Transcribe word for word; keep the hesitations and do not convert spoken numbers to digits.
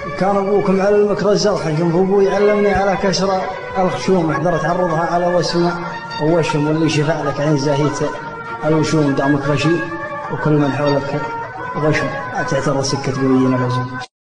كان أبوك معلمك رزاق حكم أبوي علمني على كسر الخشوم، احذر تعرضها على وسمة ووشم، واللي شفع لك عين زاهيته الوشوم دامك غشي، وكل من حولك غشم، لا تعترض سكة قويين العزوم.